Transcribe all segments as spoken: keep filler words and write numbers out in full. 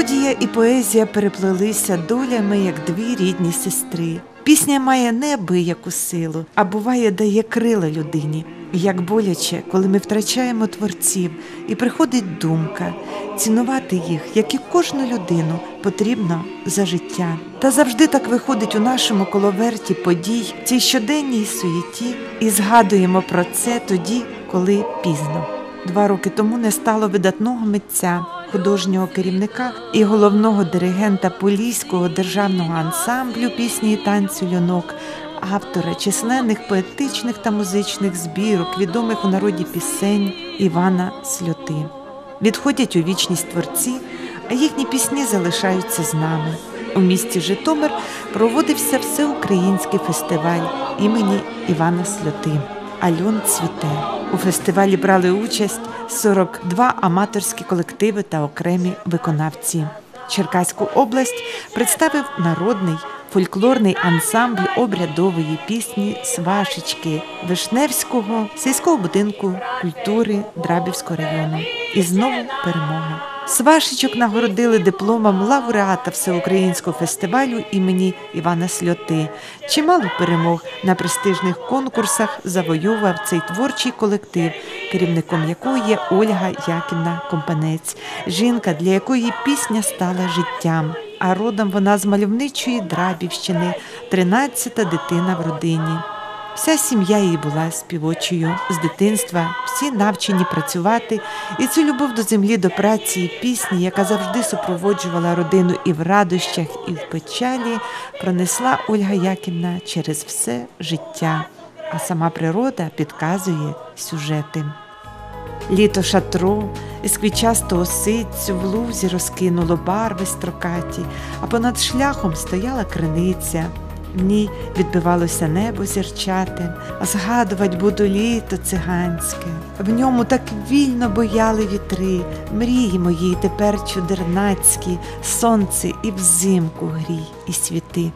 Мелодія і поезія переплелися долями, як дві рідні сестри. Пісня має неабияку силу, а буває дає крила людині. Як боляче, коли ми втрачаємо творців, і приходить думка, цінувати їх, як і кожну людину, потрібно за життя. Та завжди так виходить у нашому коловерті подій, в цій щоденній суєті, і згадуємо про це тоді, коли пізно. Два роки тому не стало видатного митця, художнього керівника і головного диригента Поліського державного ансамблю пісні і танцю «Льонок», автора численних поетичних та музичних збірок, відомих у народі пісень Івана Сльоти. Відходять у вічність творці, а їхні пісні залишаються з нами. У місті Житомир проводився всеукраїнський фестиваль імені Івана Сльоти «Альон цвіте». У фестивалі брали участь сорок два аматорські колективи та окремі виконавці. Черкаську область представив народний фольклорний ансамбль обрядової пісні «Свашечки» Вишневського сільського будинку культури Драбівського району. І знову перемога. Свашечок нагородили дипломом лауреата Всеукраїнського фестивалю імені Івана Сльоти. Чимало перемог на престижних конкурсах завойовував цей творчий колектив, керівником якого є Ольга Яківна Компанець, жінка, для якої пісня стала життям. А родом вона з мальовничої Драбівщини, тринадцята дитина в родині. Вся сім'я її була співочою. З дитинства всі навчені працювати, і цю любов до землі, до праці і пісні, яка завжди супроводжувала родину і в радощах, і в печалі, пронесла Ольга Яківна через все життя. А сама природа підказує сюжети. Літо шатро із квітчастого ситцю в лузі розкинуло барви строкаті, а понад шляхом стояла криниця. В ній відбивалося небо зірчатим, а згадувать буду літо циганське. В ньому так вільно бояли вітри, мрії мої тепер чудернацькі, сонце і взимку грій і світи.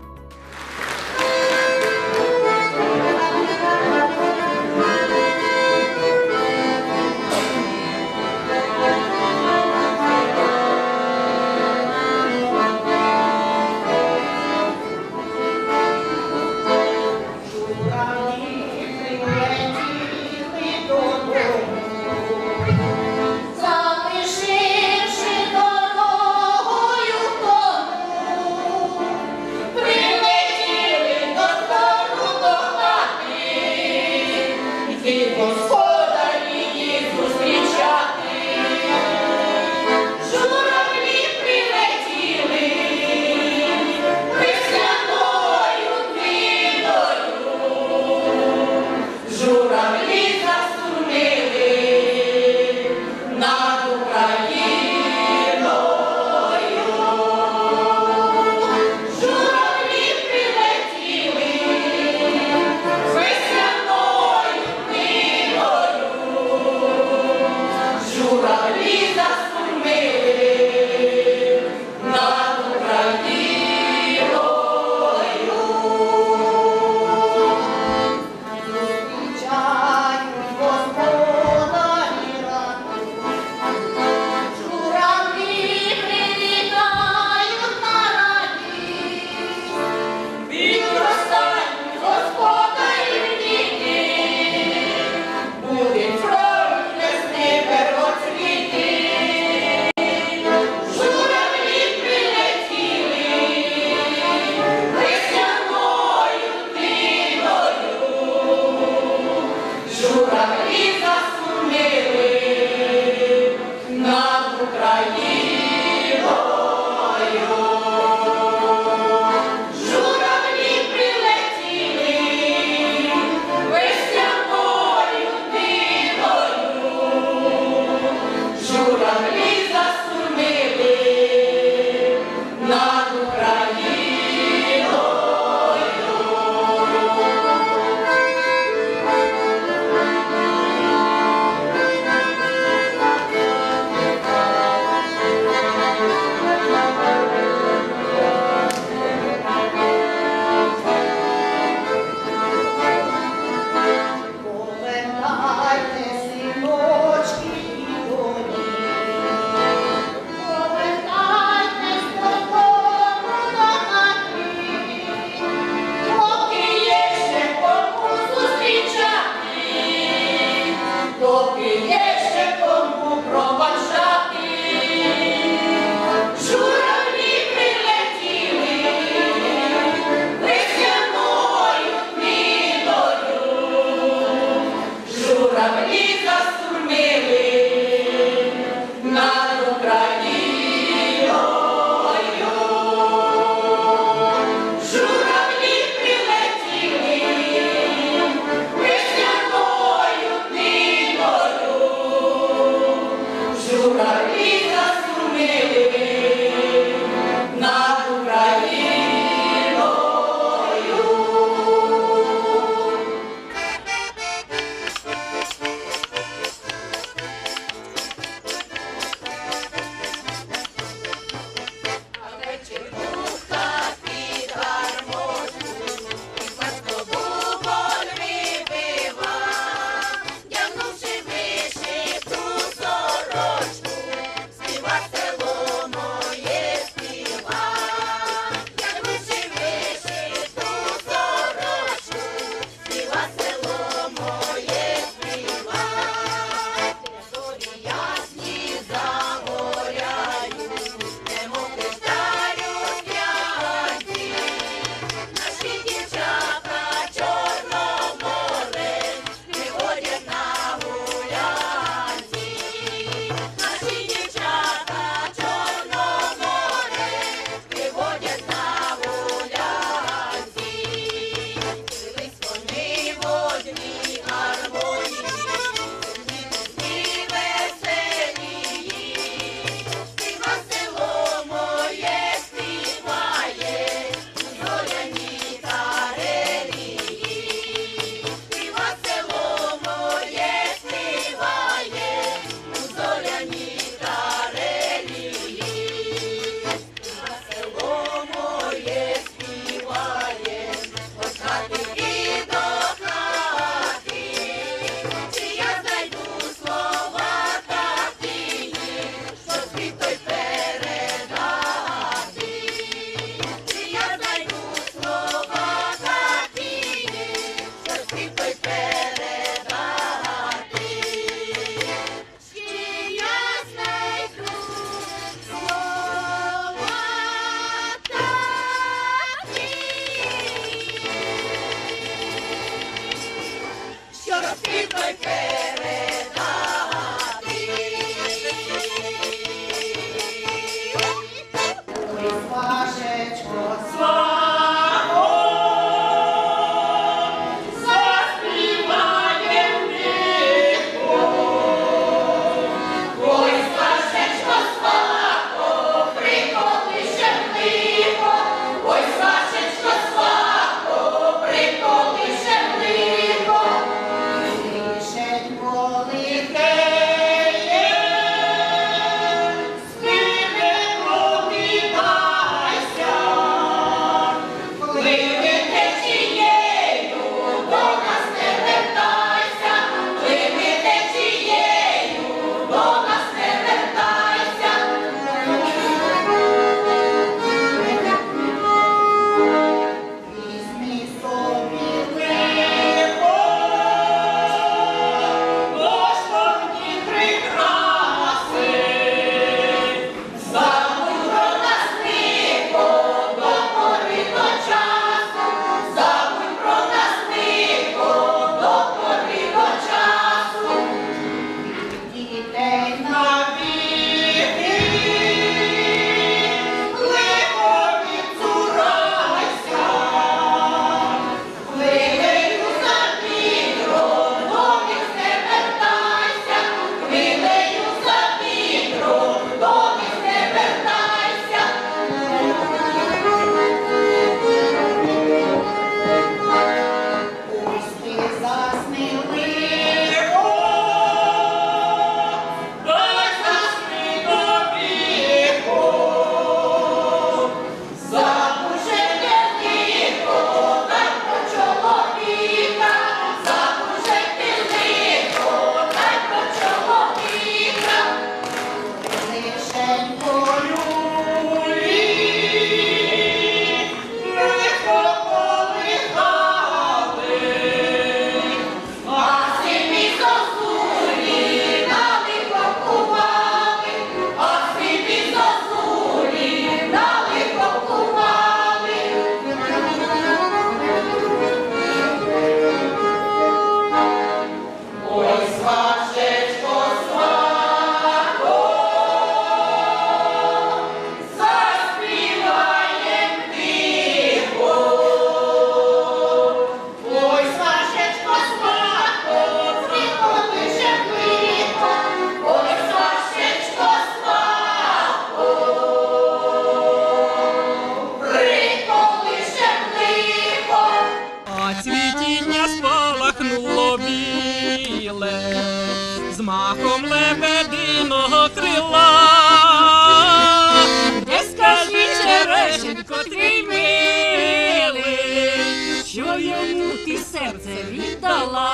з махом лебединого крила. Не скажи, Черешенько, твій милий, що йому ти серце віддала.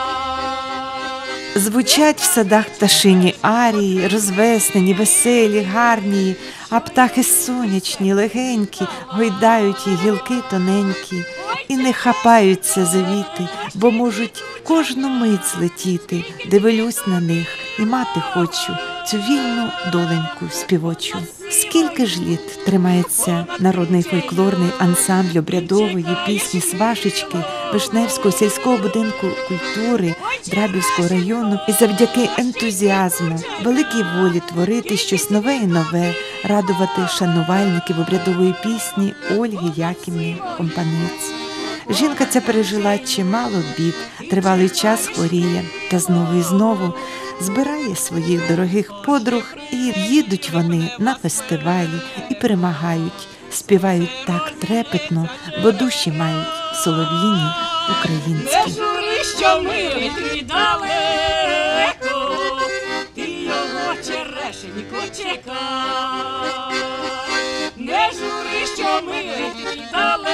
Звучать в садах пташині арії, розвеснені, веселі, гарні, а птахи сонячні, легенькі, гойдають їх гілки тоненькі, і не хапаються за віти, бо можуть кожну мить злетіти. Дивлюсь на них і мати хочу цю вільну доленьку співочу. Скільки ж літ тримається народний фольклорний ансамбль обрядової пісні «Свашечки» Вишневського сільського будинку культури Драбівського району, і завдяки ентузіазму, великій волі творити щось нове і нове, радувати шанувальників обрядової пісні Ольги Яківни Компанець. Жінка ця пережила чимало бід, тривалий час хворіє, та знову і знову збирає своїх дорогих подруг, і їдуть вони на фестивалі і перемагають, співають так трепетно, бо душі мають солов'їні українські. Не жури, що милий твій далеко, ти його, Черешенько, чекай. Не жури, що милий твій далеко,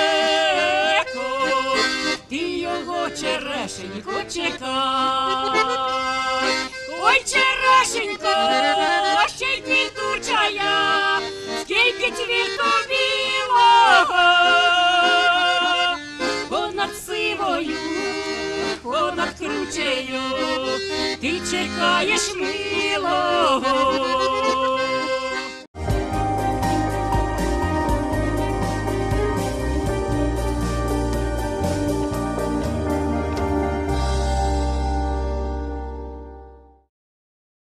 ти його, Черешенько, чекай. Ой, Черешенько, ще й квітуча я, скільки цвіту білого, понад сивою, понад кручею, ти чекаєш милого.